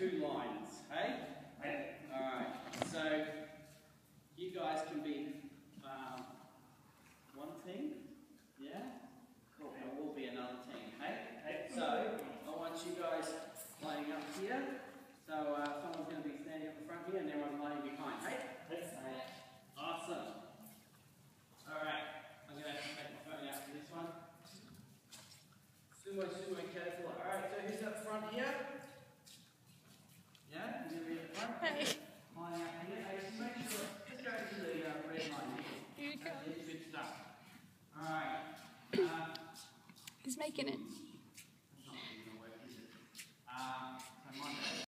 2 lines, hey? Alright, so you guys can be one team, yeah? Cool, and we'll be another team, hey? So, I want you guys lining up here. So, someone's going to be standing up the front here and everyone's lining behind, hey? Awesome. Alright, I'm going to take my phone out for this one. Super careful. Alright, so who's up front here? Yeah? You're going to be up front? Hey. Line out here. Hey, just make sure, just go to the red line here. Here you go. That's good stuff. Alright. He's making it.